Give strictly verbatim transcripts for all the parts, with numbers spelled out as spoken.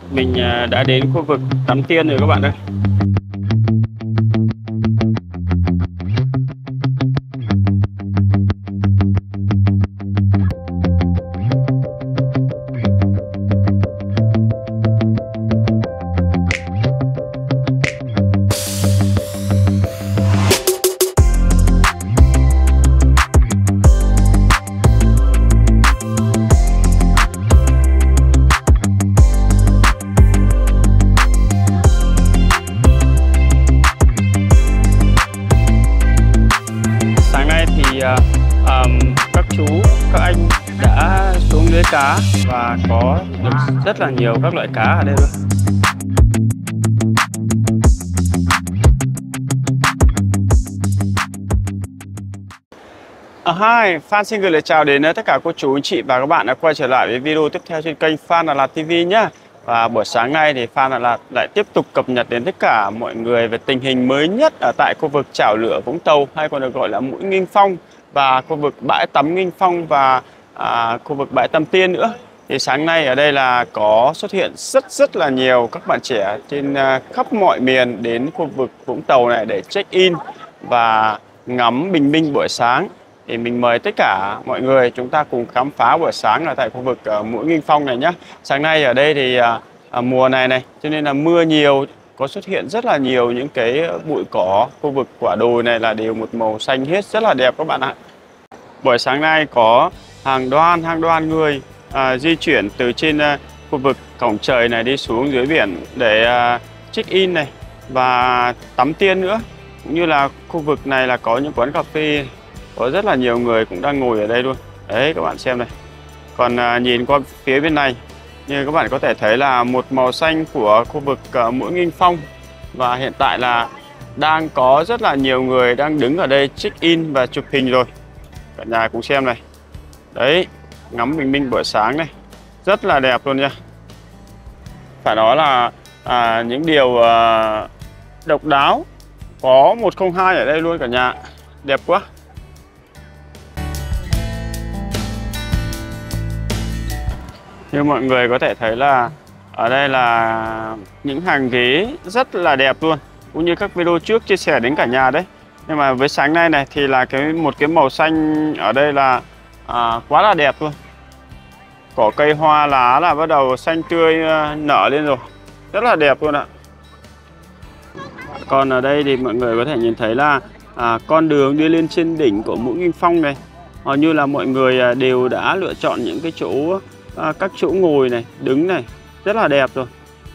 Mình đã đến khu vực Tắm Tiên rồi các bạn ơi. Um, các chú, các anh đã xuống lưới cá và có được rất là nhiều các loại cá ở đây luôn. Uh, hi, Phan xin gửi lời chào đến tất cả cô chú, anh chị và các bạn đã quay trở lại với video tiếp theo trên kênh Phan Đà Lạt ti vi nhé. Và buổi sáng nay thì Phan Đà Lạt lại tiếp tục cập nhật đến tất cả mọi người về tình hình mới nhất ở tại khu vực chảo lửa Vũng Tàu, hay còn được gọi là Mũi Nghinh Phong, và khu vực bãi tắm Nghinh Phong và à, khu vực bãi Tắm Tiên nữa. Thì sáng nay ở đây là có xuất hiện rất rất là nhiều các bạn trẻ trên à, khắp mọi miền đến khu vực Vũng Tàu này để check in và ngắm bình minh buổi sáng. Thì mình mời tất cả mọi người chúng ta cùng khám phá buổi sáng ở tại khu vực uh, Mũi Nghinh Phong này nhé. Sáng nay ở đây thì uh, mùa này này cho nên là mưa nhiều, có xuất hiện rất là nhiều những cái bụi cỏ. Khu vực quả đồi này là đều một màu xanh hết, rất là đẹp các bạn ạ. Buổi sáng nay có hàng đoan hàng đoan người uh, di chuyển từ trên uh, khu vực cổng trời này đi xuống dưới biển để uh, check in này và tắm tiên nữa. Cũng như là khu vực này là có những quán cà phê, có rất là nhiều người cũng đang ngồi ở đây luôn. Đấy các bạn xem này. Còn à, nhìn qua phía bên này, như các bạn có thể thấy là một màu xanh của khu vực uh, Mũi Nghinh Phong. Và hiện tại là đang có rất là nhiều người đang đứng ở đây check in và chụp hình rồi. Cả nhà cùng xem này. Đấy, ngắm bình minh buổi sáng này, rất là đẹp luôn nha. Phải nói là à, những điều à, độc đáo có một không hai ở đây luôn cả nhà. Đẹp quá. Như mọi người có thể thấy là ở đây là những hàng ghế rất là đẹp luôn, cũng như các video trước chia sẻ đến cả nhà đấy. Nhưng mà với sáng nay này thì là cái một cái màu xanh ở đây là à, quá là đẹp luôn. Cỏ cây hoa lá là bắt đầu xanh tươi nở lên rồi, rất là đẹp luôn ạ. Còn ở đây thì mọi người có thể nhìn thấy là à, con đường đi lên trên đỉnh của Mũi Nghinh Phong này, hầu như là mọi người đều đã lựa chọn những cái chỗ À, các chỗ ngồi này, đứng này, rất là đẹp rồi.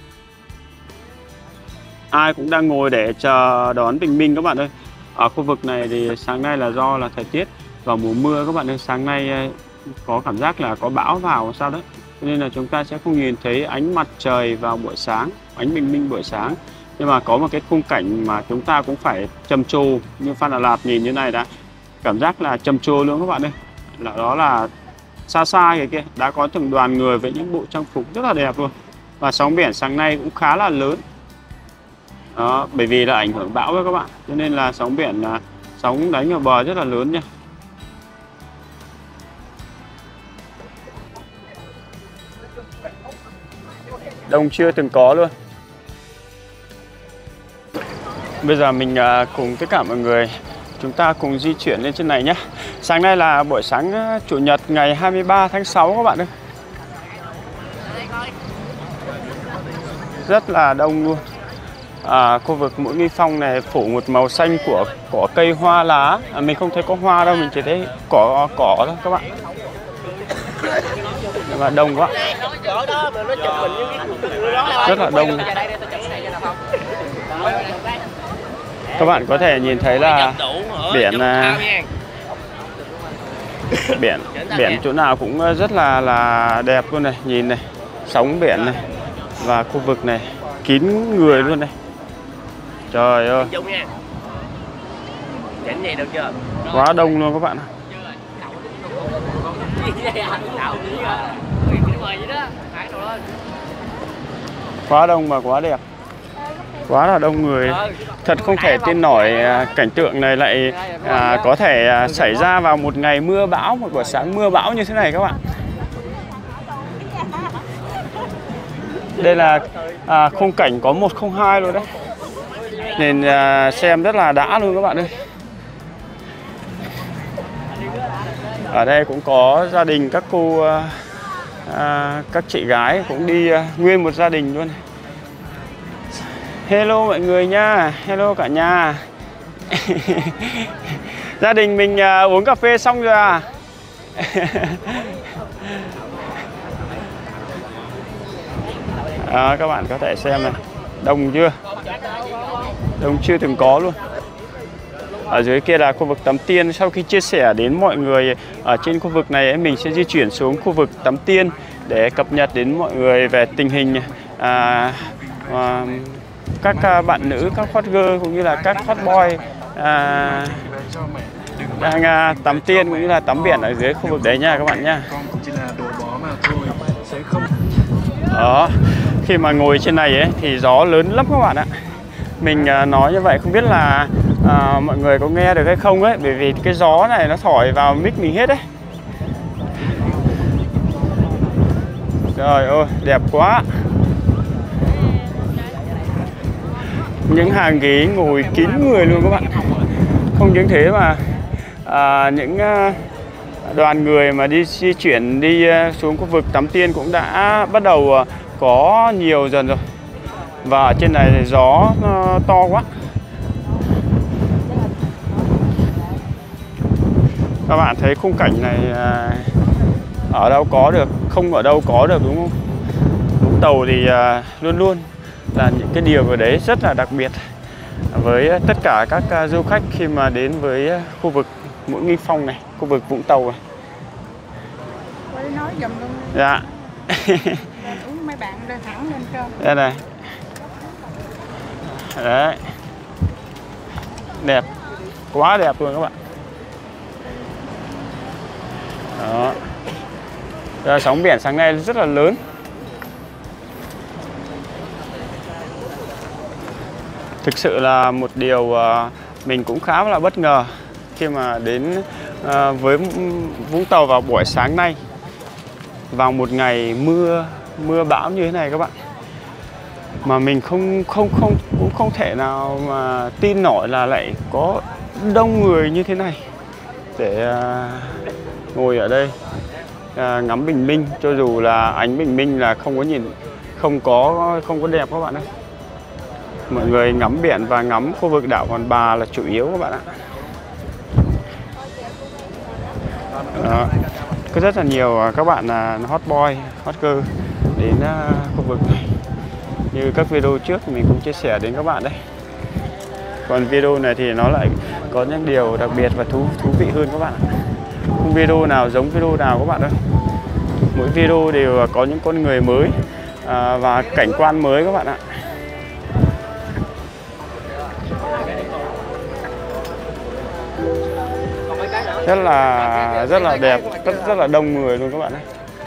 Ai cũng đang ngồi để chờ đón bình minh các bạn ơi. Ở khu vực này thì sáng nay là do là thời tiết vào mùa mưa các bạn ơi. Sáng nay có cảm giác là có bão vào sao đấy, cho nên là chúng ta sẽ không nhìn thấy ánh mặt trời vào buổi sáng, ánh bình minh buổi sáng. Nhưng mà có một cái khung cảnh mà chúng ta cũng phải trầm trồ, như Phan Đà Lạt nhìn như này đã cảm giác là trầm trồ luôn các bạn ơi. Là đó là xa xa kìa kia đã có từng đoàn người với những bộ trang phục rất là đẹp luôn. Và sóng biển sáng nay cũng khá là lớn đó, bởi vì là ảnh hưởng bão với các bạn, cho nên là sóng biển là sóng đánh vào bờ rất là lớn nha. Đông chưa từng có luôn. Bây giờ mình cùng tất cả mọi người chúng ta cùng di chuyển lên trên này nhé. Sáng nay là buổi sáng Chủ nhật ngày hai mươi ba tháng sáu các bạn ơi. Rất là đông luôn. À, khu vực Mũi Nghinh Phong này phủ một màu xanh của cỏ cây hoa lá. À, mình không thấy có hoa đâu, mình chỉ thấy cỏ cỏ thôi các bạn. Nhưng mà đông quá. Rất là đông. Các bạn có thể nhìn thấy là biển biển biển chỗ nào cũng rất là là đẹp luôn này, nhìn này, sóng biển này và khu vực này kín người luôn này. Trời ơi, quá đông luôn các bạn. Quá đông mà quá đẹp, quá là đông người. Thật không thể tin nổi cảnh tượng này lại à, có thể à, xảy ra vào một ngày mưa bão, một buổi sáng mưa bão như thế này các bạn. Đây là à, khung cảnh có một không hai luôn đấy. Nên à, xem rất là đã luôn các bạn ơi. Ở đây cũng có gia đình các cô à, à, các chị gái cũng đi à, nguyên một gia đình luôn. Hello mọi người nha, hello cả nhà. Gia đình mình à, uống cà phê xong rồi à? À, các bạn có thể xem này, đông chưa? Đông chưa từng có luôn. Ở dưới kia là khu vực tắm tiên. Sau khi chia sẻ đến mọi người ở trên khu vực này, mình sẽ di chuyển xuống khu vực tắm tiên để cập nhật đến mọi người về tình hình à, à, các bạn nữ, các hot girl cũng như là các hot boy à, đang à, tắm tiên cũng như là tắm biển ở dưới khu vực đấy nha các bạn nha. Đó, khi mà ngồi trên này ấy, thì gió lớn lắm các bạn ạ. Mình à, nói như vậy không biết là à, mọi người có nghe được hay không ấy, bởi vì cái gió này nó thổi vào mic mình hết đấy. Trời ơi, đẹp quá. Những hàng ghế ngồi kín người luôn các bạn. Không những thế mà à, những à, đoàn người mà đi di chuyển đi xuống khu vực tắm tiên cũng đã bắt đầu có nhiều dần rồi. Và ở trên này thì gió to quá. Các bạn thấy khung cảnh này ở đâu có được, không ở đâu có được đúng không? Vũng Tàu thì luôn luôn là những cái điều ở đấy rất là đặc biệt với tất cả các du khách khi mà đến với khu vực Mũi Nghinh Phong này, khu vực Vũng Tàu này. Nói dùm luôn. Dạ. Uống mấy bạn lên thẳng lên trên. Đây này. Đấy. Đẹp. Quá đẹp luôn các bạn. Đó. Rồi, sóng biển sáng nay rất là lớn. Thực sự là một điều mình cũng khá là bất ngờ khi mà đến với Vũng Tàu vào buổi sáng nay, vào một ngày mưa mưa bão như thế này các bạn, mà mình không không không cũng không thể nào mà tin nổi là lại có đông người như thế này để uh, ngồi ở đây uh, ngắm bình minh, cho dù là ánh bình minh là không có nhìn không có không có đẹp các bạn ơi. Mọi người ngắm biển và ngắm khu vực đảo Hòn Bà là chủ yếu các bạn ạ. Đó. Có rất là nhiều các bạn là hot boy, hot girl đến uh, khu vực này. Như các video trước thì mình cũng chia sẻ đến các bạn đấy. Còn video này thì nó lại có những điều đặc biệt và thú thú vị hơn các bạn ạ. Không video nào giống video nào các bạn ơi. Mỗi video đều có những con người mới à, và cảnh quan mới các bạn ạ. Rất là rất là đẹp, rất rất là đông người luôn các bạn ơi.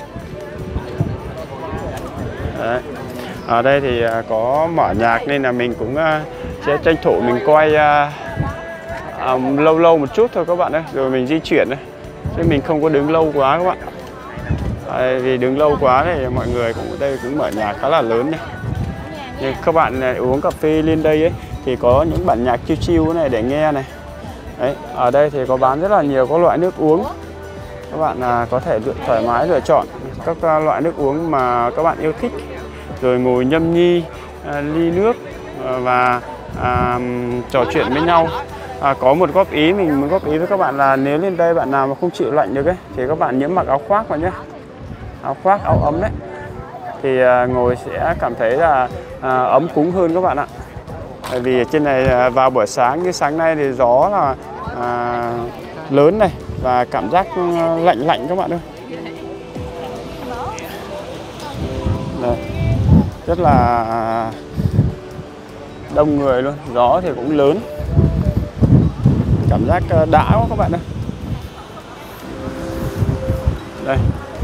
Đấy. Ở đây thì có mở nhạc nên là mình cũng sẽ tranh thủ mình quay à, à, lâu lâu một chút thôi các bạn ơi, rồi mình di chuyển đấy, chứ mình không có đứng lâu quá các bạn. À, vì đứng lâu quá thì mọi người cũng ở đây cũng mở nhạc khá là lớn này. Nhưng các bạn này, uống cà phê lên đây ấy, thì có những bản nhạc chill chill này để nghe này. Đấy, ở đây thì có bán rất là nhiều các loại nước uống. Các bạn à, có thể thoải mái lựa chọn các à, loại nước uống mà các bạn yêu thích, rồi ngồi nhâm nhi à, ly nước à, và à, trò chuyện với nhau. À, có một góp ý mình muốn góp ý với các bạn là nếu lên đây bạn nào mà không chịu lạnh được ấy, thì các bạn nhớ mặc áo khoác vào nhé, áo khoác áo ấm đấy, thì à, ngồi sẽ cảm thấy là à, ấm cúng hơn các bạn ạ. Bởi vì trên này vào buổi sáng như sáng nay thì gió là à, lớn này và cảm giác lạnh lạnh các bạn ơi. Đây, rất là đông người luôn, gió thì cũng lớn, cảm giác đã quá các bạn ơi. Đây,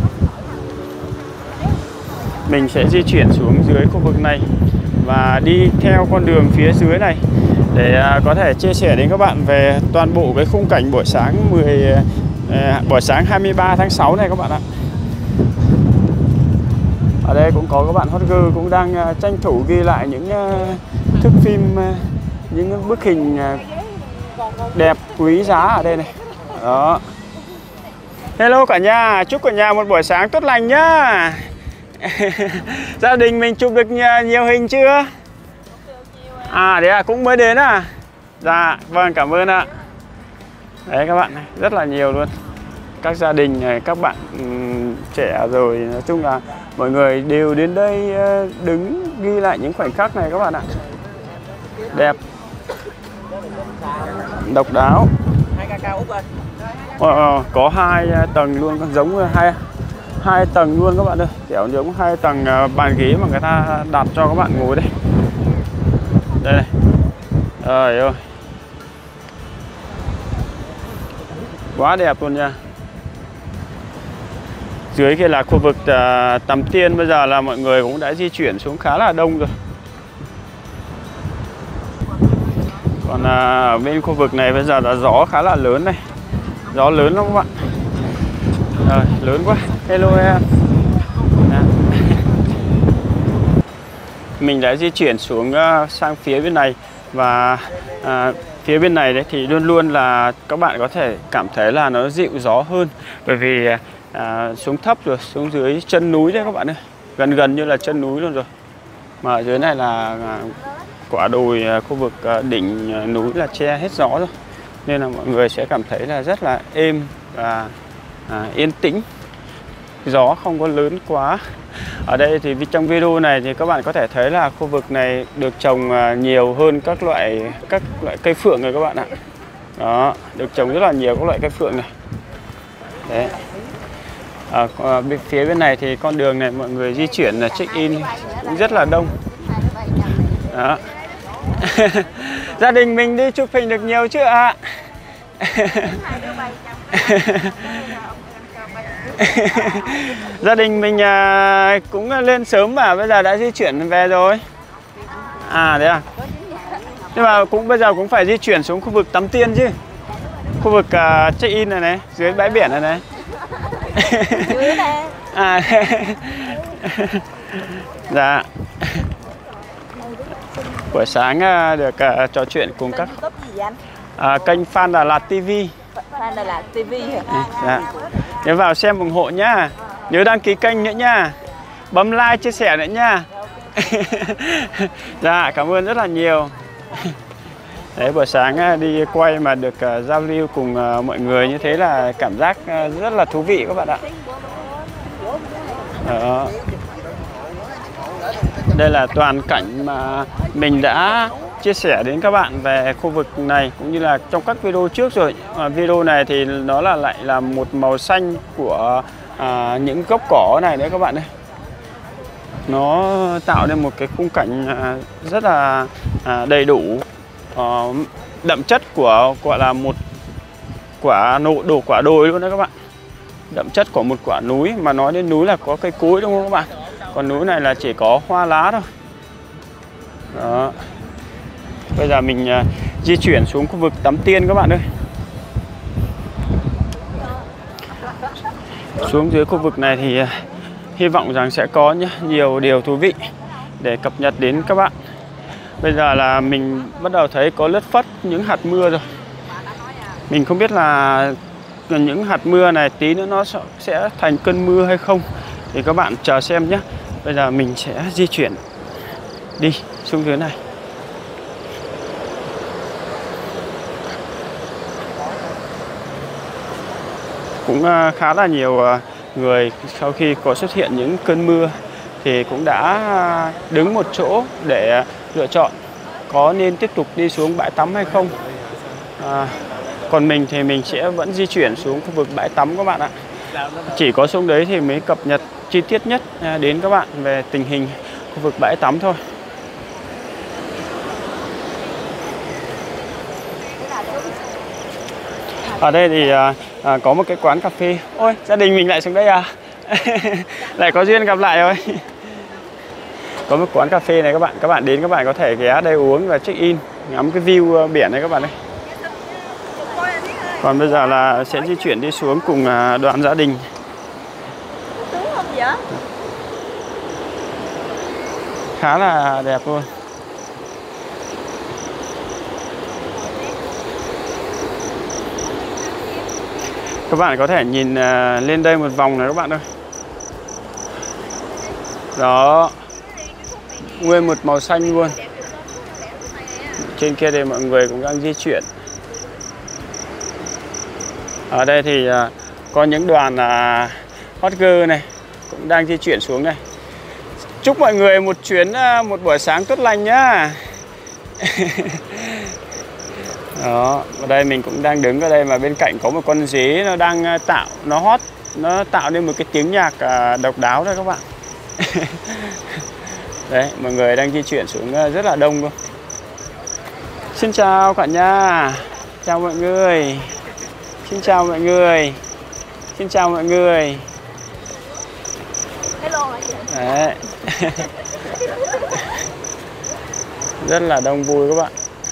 mình sẽ di chuyển xuống dưới khu vực này và đi theo con đường phía dưới này để có thể chia sẻ đến các bạn về toàn bộ cái khung cảnh buổi sáng mười buổi sáng hai mươi ba tháng sáu này các bạn ạ. Ở đây cũng có các bạn hot girl cũng đang uh, tranh thủ ghi lại những uh, thước phim, uh, những bức hình uh, đẹp quý giá ở đây này. Đó. Hello cả nhà, chúc cả nhà một buổi sáng tốt lành nhá. Gia đình mình chụp được nhiều hình chưa? À đấy à, cũng mới đến à? Dạ, vâng, cảm ơn ạ. Đấy các bạn này, rất là nhiều luôn. Các gia đình này, các bạn um, trẻ rồi, nói chung là mọi người đều đến đây uh, đứng ghi lại những khoảnh khắc này các bạn ạ. Đẹp, độc đáo. Ờ, có hai tầng luôn, giống hai hai tầng luôn các bạn ơi, kiểu giống hai tầng bàn ghế mà người ta đặt cho các bạn ngồi đây. Đây này. Trời ơi, quá đẹp luôn nha. Dưới kia là khu vực uh, Tắm Tiên, bây giờ là mọi người cũng đã di chuyển xuống khá là đông rồi. Còn uh, ở bên khu vực này bây giờ là gió khá là lớn này, gió lớn lắm các bạn. Rồi, lớn quá. Hello em. Đó. Mình đã di chuyển xuống uh, sang phía bên này. Và uh, phía bên này đấy thì luôn luôn là các bạn có thể cảm thấy là nó dịu gió hơn. Bởi vì uh, xuống thấp rồi, xuống dưới chân núi đấy các bạn ơi. Gần gần như là chân núi luôn rồi. Mà ở dưới này là uh, quả đồi, uh, khu vực uh, đỉnh uh, núi là che hết gió rồi. Nên là mọi người sẽ cảm thấy là rất là êm và à, yên tĩnh. Gió không có lớn quá. Ở đây thì trong video này thì các bạn có thể thấy là khu vực này được trồng à, nhiều hơn các loại các loại cây phượng rồi các bạn ạ. Đó, được trồng rất là nhiều các loại cây phượng này. Đấy. À, bên phía bên này thì con đường này mọi người di chuyển là check in cũng rất là đông. Đó. Gia đình mình đi chụp hình được nhiều chưa ạ? Gia đình mình à, cũng lên sớm mà bây giờ đã di chuyển về rồi. À đấy à. Nhưng mà cũng bây giờ cũng phải di chuyển xuống khu vực Tắm Tiên chứ. Khu vực uh, check in này này, dưới bãi biển này này. À, dạ. Buổi sáng uh, được uh, trò chuyện cùng các uh, kênh Fan Đà Lạt ti vi. Fan Đà Lạt ti vi hả? Dạ. Nhớ vào xem ủng hộ nhá. Nhớ đăng ký kênh nữa nha. Bấm like, chia sẻ nữa nha. Dạ, cảm ơn rất là nhiều. Đấy, buổi sáng đi quay mà được uh, giao lưu cùng uh, mọi người như thế là cảm giác uh, rất là thú vị các bạn ạ. Đó. Đây là toàn cảnh mà mình đã chia sẻ đến các bạn về khu vực này cũng như là trong các video trước rồi. À, video này thì nó là lại là một màu xanh của à, những gốc cỏ này đấy các bạn ơi. Nó tạo nên một cái khung cảnh à, rất là à, đầy đủ, à, đậm chất của gọi là một quả nộ đồ quả đồi luôn đấy các bạn. Đậm chất của một quả núi, mà nói đến núi là có cây cối đúng không các bạn? Còn núi này là chỉ có hoa lá thôi. Đó. Bây giờ mình uh, di chuyển xuống khu vực Tắm Tiên các bạn ơi. Xuống dưới khu vực này thì uh, hy vọng rằng sẽ có nhá, nhiều điều thú vị để cập nhật đến các bạn. Bây giờ là mình bắt đầu thấy có lất phất những hạt mưa rồi. Mình không biết là những hạt mưa này tí nữa nó sẽ thành cơn mưa hay không, thì các bạn chờ xem nhé. Bây giờ mình sẽ di chuyển đi xuống dưới này. Cũng khá là nhiều người sau khi có xuất hiện những cơn mưa thì cũng đã đứng một chỗ để lựa chọn có nên tiếp tục đi xuống bãi tắm hay không. À, còn mình thì mình sẽ vẫn di chuyển xuống khu vực bãi tắm các bạn ạ. Chỉ có xuống đấy thì mới cập nhật chi tiết nhất đến các bạn về tình hình khu vực bãi tắm thôi. Ở đây thì à, à, có một cái quán cà phê. Ôi, gia đình mình lại xuống đây à? Lại có duyên gặp lại rồi. Có một quán cà phê này các bạn. Các bạn đến các bạn có thể ghé đây uống và check in, ngắm cái view biển này các bạn ơi. Còn bây giờ là sẽ di chuyển đi xuống cùng đoàn gia đình. khá là đẹp luôn. Các bạn có thể nhìn lên đây một vòng này các bạn ơi. Đó, nguyên một màu xanh luôn. Trên kia thì mọi người cũng đang di chuyển. Ở đây thì có những đoàn hot girl này cũng đang di chuyển xuống này. Chúc mọi người một chuyến, một buổi sáng tốt lành nhá. Đó, ở đây mình cũng đang đứng ở đây mà bên cạnh có một con dế nó đang tạo, nó hót, nó tạo nên một cái tiếng nhạc độc đáo đấy các bạn. Đấy, mọi người đang di chuyển xuống rất là đông luôn. Xin chào cả nhà. Chào mọi người. Xin chào mọi người. Xin chào mọi người. Hello mọi người. Đấy. Rất là đông vui các bạn.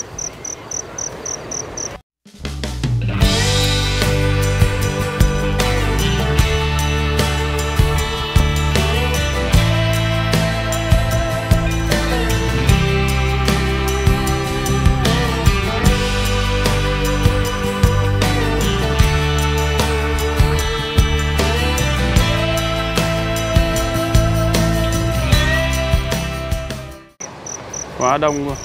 Quá đông luôn.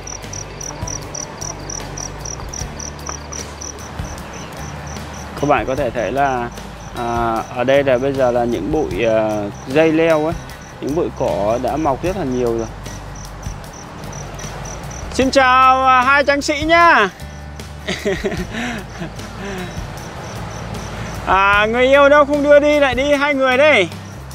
Các bạn có thể thấy là à, ở đây là bây giờ là những bụi à, dây leo ấy, những bụi cỏ đã mọc rất là nhiều rồi. Xin chào à, hai tráng sĩ nhá. À, người yêu đâu không đưa đi lại đi hai người đây.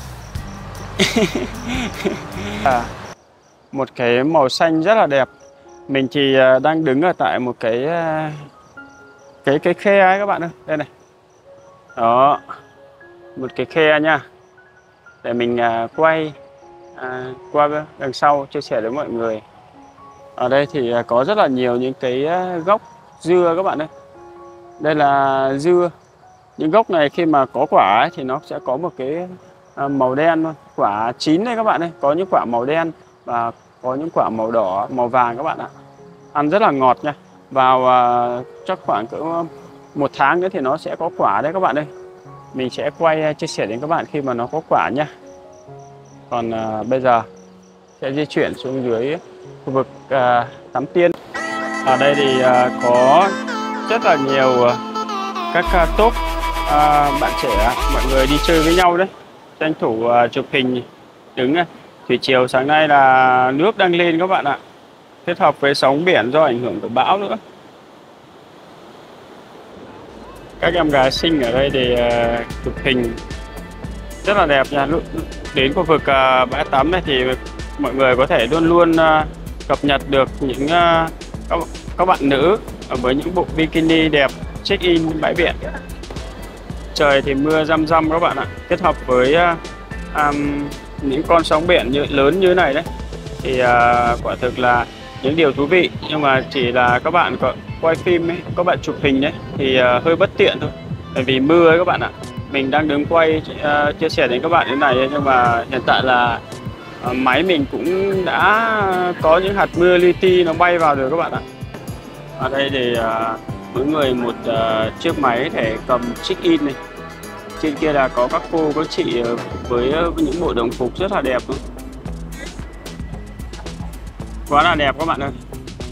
À, một cái màu xanh rất là đẹp. Mình thì đang đứng ở tại một cái cái cái khe ấy các bạn ơi, đây này. Đó, một cái khe nha. Để mình quay à, qua đằng sau chia sẻ với mọi người. Ở đây thì có rất là nhiều những cái gốc dưa các bạn ơi. Đây là dưa. Những gốc này khi mà có quả ấy, thì nó sẽ có một cái màu đen luôn. Quả chín đây các bạn ơi, có những quả màu đen và có những quả màu đỏ, màu vàng các bạn ạ. Ăn rất là ngọt nha. Vào uh, chắc khoảng cỡ một tháng nữa thì nó sẽ có quả đấy các bạn ơi. Mình sẽ quay uh, chia sẻ đến các bạn khi mà nó có quả nha. Còn uh, bây giờ sẽ di chuyển xuống dưới khu vực uh, Tắm Tiên. Ở đây thì uh, có rất là nhiều uh, các uh, top uh, bạn trẻ, mọi người đi chơi với nhau đấy. Tranh thủ uh, chụp hình đứng này. Thủy chiều sáng nay là nước đang lên các bạn ạ. Kết hợp với sóng biển do ảnh hưởng của bão nữa. Các em gái xinh ở đây để uh, chụp hình rất là đẹp nha. Đến khu vực uh, bãi tắm này thì mọi người có thể luôn luôn uh, cập nhật được những uh, các, các bạn nữ với những bộ bikini đẹp check in bãi biển. Trời thì mưa răm răm các bạn ạ. Kết hợp với uh, um, những con sóng biển như, lớn như này đấy thì uh, quả thực là những điều thú vị, nhưng mà chỉ là các bạn có quay phim ấy, các bạn chụp hình đấy thì uh, hơi bất tiện thôi, bởi vì mưa ấy các bạn ạ. Mình đang đứng quay uh, chia sẻ đến các bạn như này ấy, nhưng mà hiện tại là uh, máy mình cũng đã có những hạt mưa li ti nó bay vào rồi các bạn ạ. Ở đây thì uh, mỗi người một uh, chiếc máy để cầm check in này. Trên kia là có các cô, các chị với những bộ đồng phục rất là đẹp luôn. Quá là đẹp các bạn ơi.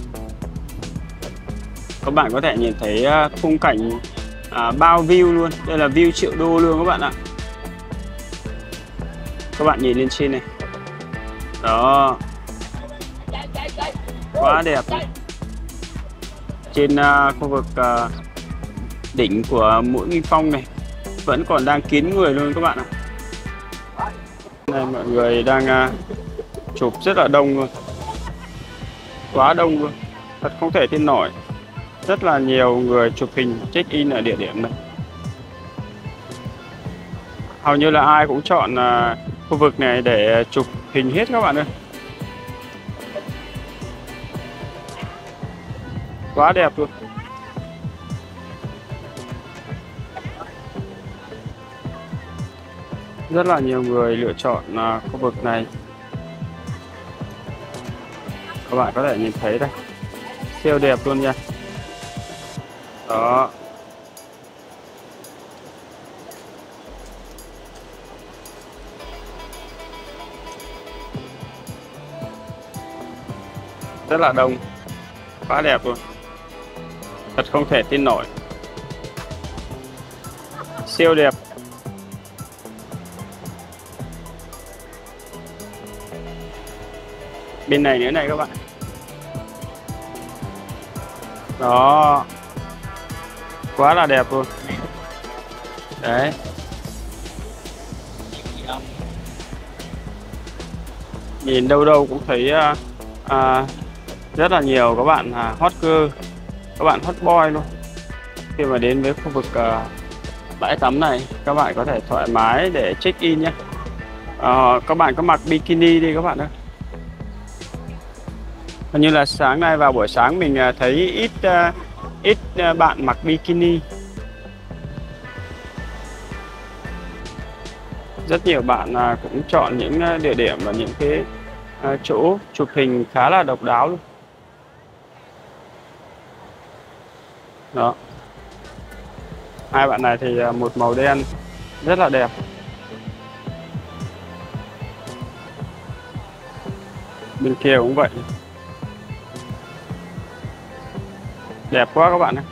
Các bạn có thể nhìn thấy khung cảnh à, bao view luôn. Đây là view triệu đô luôn các bạn ạ. Các bạn nhìn lên trên này. Đó. Quá đẹp này. Trên uh, khu vực uh, đỉnh của Mũi Nghinh Phong này vẫn còn đang kín người luôn các bạn ạ. Đây mọi người đang uh, chụp rất là đông luôn. Quá đông luôn. Thật không thể tin nổi. Rất là nhiều người chụp hình check in ở địa điểm này. Hầu như là ai cũng chọn uh, khu vực này để chụp hình hết các bạn ơi. Quá đẹp luôn. Rất là nhiều người lựa chọn uh, khu vực này Các bạn có thể nhìn thấy đây, siêu đẹp luôn nha. Đó. Rất là đông, quá đẹp luôn, thật không thể tin nổi, siêu đẹp. Bên này nữa này các bạn. Đó, quá là đẹp luôn đấy. Nhìn đâu đâu cũng thấy à, à, rất là nhiều các bạn à, hot girl, các bạn hot boy luôn. Khi mà đến với khu vực à, bãi tắm này, các bạn có thể thoải mái để check in nhé. À, các bạn có mặc bikini đi các bạn ơi. Hình như là sáng nay vào buổi sáng mình à, thấy ít à, ít à, bạn mặc bikini. Rất nhiều bạn à, cũng chọn những à, địa điểm và những cái à, chỗ chụp hình khá là độc đáo luôn. Đó. Hai bạn này thì à, một màu đen rất là đẹp. Bên kia cũng vậy. Đẹp quá các bạn ơi.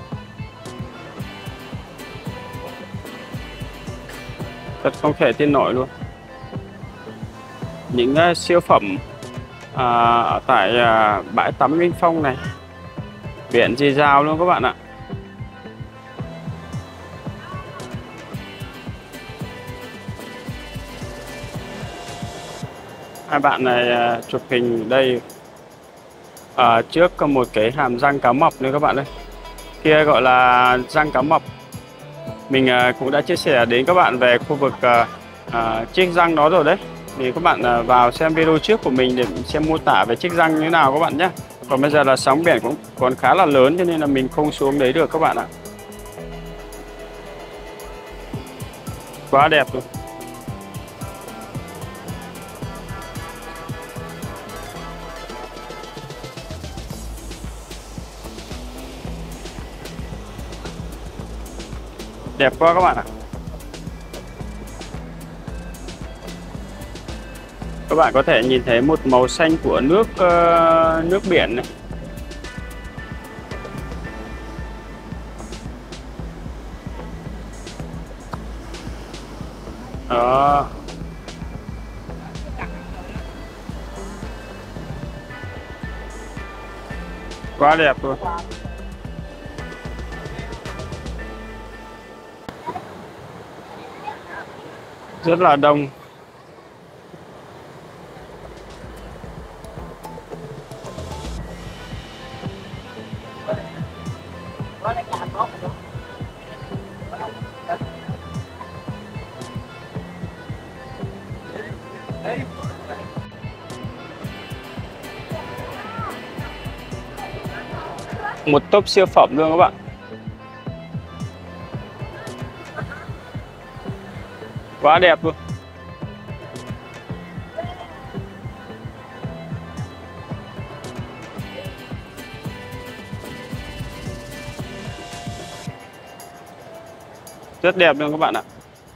Thật không thể tin nổi luôn. Những uh, siêu phẩm à, ở tại uh, bãi tắm Minh Phong này, biển Dì Dào luôn các bạn ạ. Hai bạn này uh, chụp hình đây ở trước có một cái hàm răng cá mập nữa các bạn ơi. Kia gọi là răng cá mập. Mình uh, cũng đã chia sẻ đến các bạn về khu vực uh, uh, chiếc răng đó rồi đấy. Thì các bạn uh, vào xem video trước của mình để xem mô tả về chiếc răng như thế nào các bạn nhé. Còn bây giờ là sóng biển cũng còn khá là lớn cho nên là mình không xuống đấy được các bạn ạ. Quá đẹp luôn. Đẹp quá các bạn ạ. Các bạn có thể nhìn thấy một màu xanh của nước uh, nước biển này. Đó. Quá đẹp luôn. Rất là đông. Một top siêu phẩm luôn các bạn. Quá đẹp luôn. Rất đẹp luôn các bạn ạ.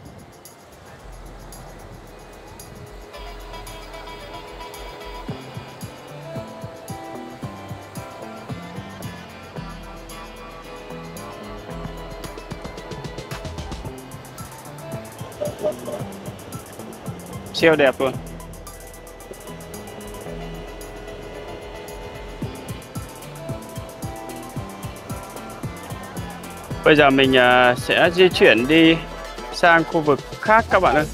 Siêu đẹp luôn. Bây giờ mình uh, sẽ di chuyển đi sang khu vực khác các bạn ơi.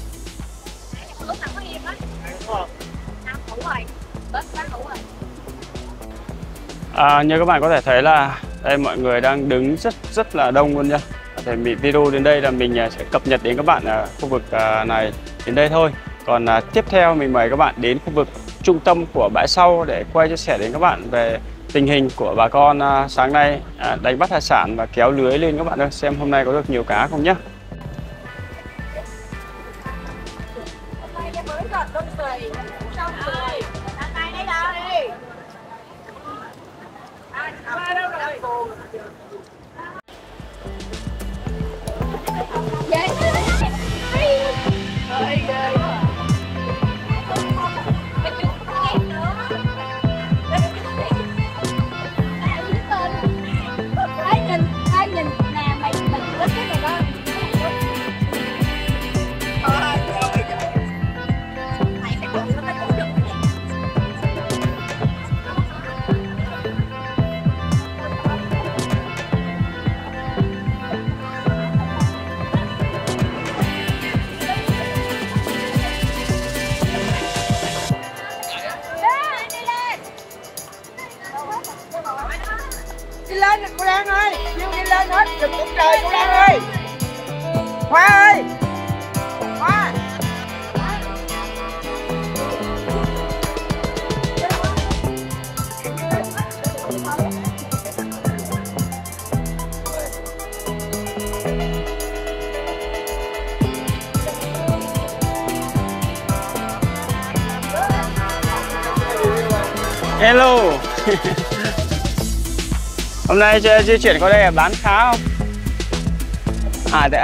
À, như các bạn có thể thấy là đây mọi người đang đứng rất rất là đông luôn nha. Để mình video đến đây là mình sẽ cập nhật đến các bạn ở khu vực này đến đây thôi. Còn à, tiếp theo mình mời các bạn đến khu vực trung tâm của bãi sau để quay chia sẻ đến các bạn về tình hình của bà con à, sáng nay à, đánh bắt hải sản và kéo lưới lên các bạn ơi, xem hôm nay có được nhiều cá không nhé. đi lên cô Lan ơi, kêu đi lên hết đừng cũng trời cô Lan ơi. Hoa ơi, Hoa. Hello. Hôm nay di chuyển qua đây là bán khá không? À dạ.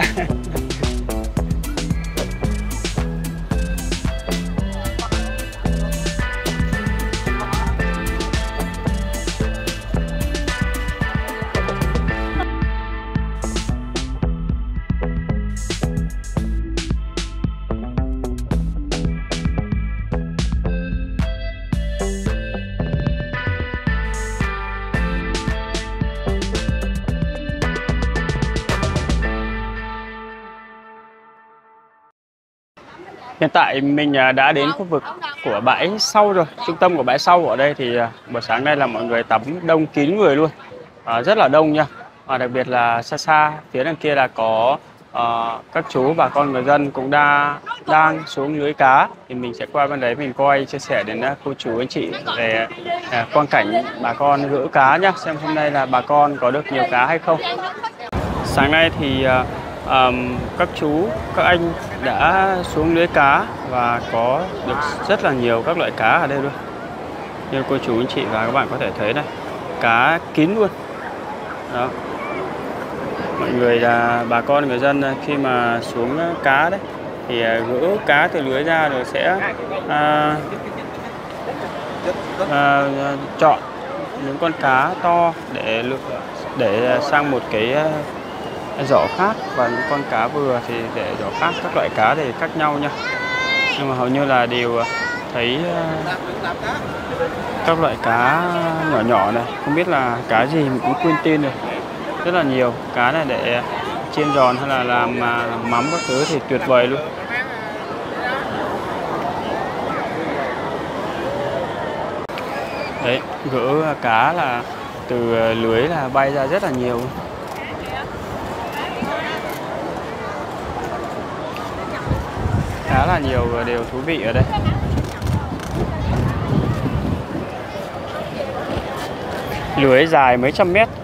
Hiện tại mình đã đến khu vực của bãi sau rồi, trung tâm của bãi sau ở đây thì buổi sáng nay là mọi người tắm đông kín người luôn, à, rất là đông nha. Và đặc biệt là xa xa phía đằng kia là có uh, các chú bà con người dân cũng đã đang xuống lưới cá, thì mình sẽ qua bên đấy mình quay chia sẻ đến cô chú anh chị về uh, quang cảnh bà con gỡ cá nhá, xem hôm nay là bà con có được nhiều cá hay không. Sáng nay thì uh, Um, các chú, các anh đã xuống lưới cá và có được rất là nhiều các loại cá ở đây luôn. Như cô chú anh chị và các bạn có thể thấy này, cá kín luôn. Đó. Mọi người là bà con người dân khi mà xuống cá đấy thì gỡ cá từ lưới ra rồi sẽ à, à, chọn những con cá to để để sang một cái giỏ khác, và những con cá vừa thì để giỏ khác. Các loại cá thì khác nhau nha, nhưng mà hầu như là đều thấy các loại cá nhỏ nhỏ này, không biết là cá gì mình cũng quên tên rồi. Rất là nhiều cá này để chiên giòn hay là làm mắm các thứ thì tuyệt vời luôn. Đấy, gỡ cá là từ lưới là bay ra rất là nhiều. Khá là nhiều điều thú vị ở đây. Lưới dài mấy trăm mét.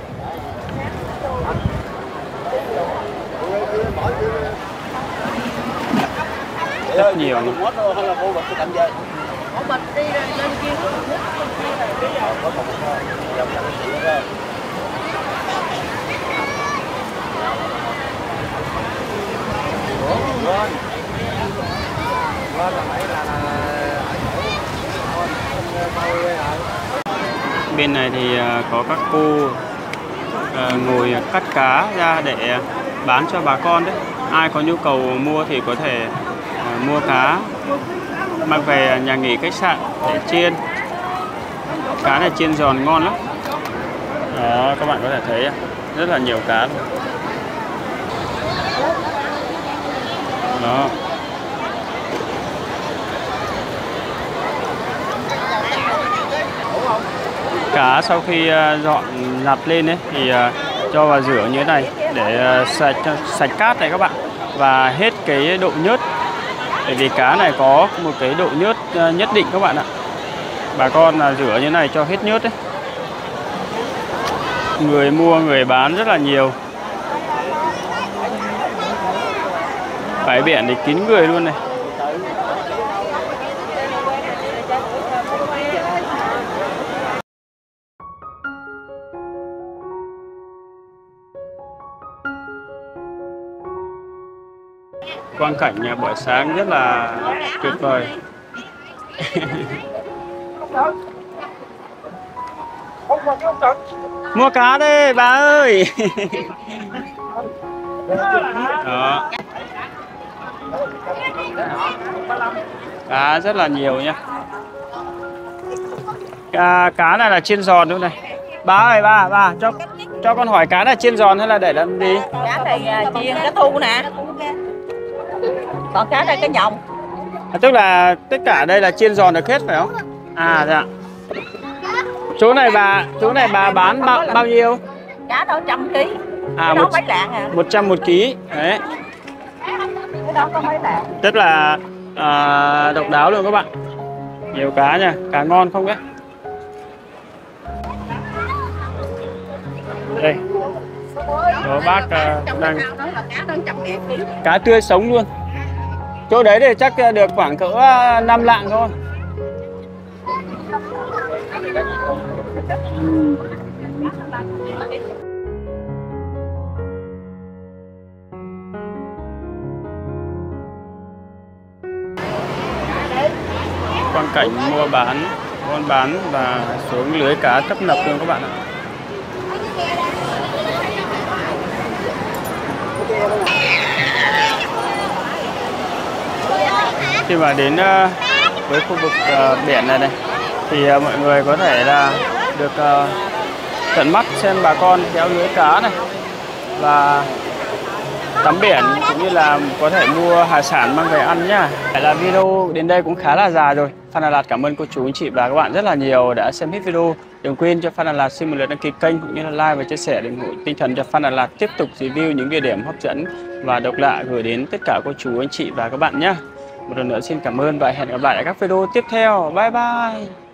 Rất nhiều. Bên này thì có các cô ngồi cắt cá ra để bán cho bà con đấy. Ai có nhu cầu mua thì có thể mua cá mang về nhà nghỉ khách sạn để chiên. Cá này chiên giòn ngon lắm. Đó, các bạn có thể thấy rất là nhiều cá luôn. Đó. Cá sau khi dọn nhặt lên ấy thì cho vào rửa như thế này để sạch sạch cát này các bạn, và hết cái độ nhớt. Bởi vì cá này có một cái độ nhớt nhất định các bạn ạ. Bà con là rửa như thế này cho hết nhớt đấy. Người mua người bán rất là nhiều. Bãi biển thì kín người luôn này. Quang cảnh nhà buổi sáng rất là tuyệt vời. Mua cá đây bà ơi. Đó. Cá rất là nhiều nhá. Cá, cá này là chiên giòn luôn này. Bà ơi, bà, bà cho cho con hỏi cá là chiên giòn hay là để làm gì? Cá này chiên cá thu nè. Còn cá đây cá nhồng. À, tức là tất cả đây là chiên giòn được hết phải không? À dạ. Chỗ này bà chỗ này bà bán bao bao nhiêu? Cá đó trăm ký. À, Cái đó một mấy lạng à? một trăm một ký. Đấy. Cái đó có mấy lạng? Rất là à, độc đáo luôn các bạn. Nhiều cá nha, cá ngon không đấy? Đây. Đó bác uh, đang cá tươi sống luôn. Chỗ đấy thì chắc được khoảng cỡ năm lạng thôi. Quang cảnh mua bán, buôn bán và xuống lưới cá tấp nập luôn các bạn ạ. Khi mà đến uh, với khu vực uh, biển này này thì uh, mọi người có thể là được uh, tận mắt xem bà con kéo lưới cá này và tắm biển, cũng như là có thể mua hải sản mang về ăn nhá. Vậy là video đến đây cũng khá là dài rồi. Phan Đà Lạt cảm ơn cô chú anh chị và các bạn rất là nhiều đã xem hết video. Đừng quên cho Phan Đà Lạt xin một lượt đăng ký kênh cũng như là like và chia sẻ để ủng hộ tinh thần cho Phan Đà Lạt tiếp tục review những địa điểm hấp dẫn và độc lạ gửi đến tất cả cô chú anh chị và các bạn nhé. Một lần nữa xin cảm ơn và hẹn gặp lại ở các video tiếp theo. Bye bye.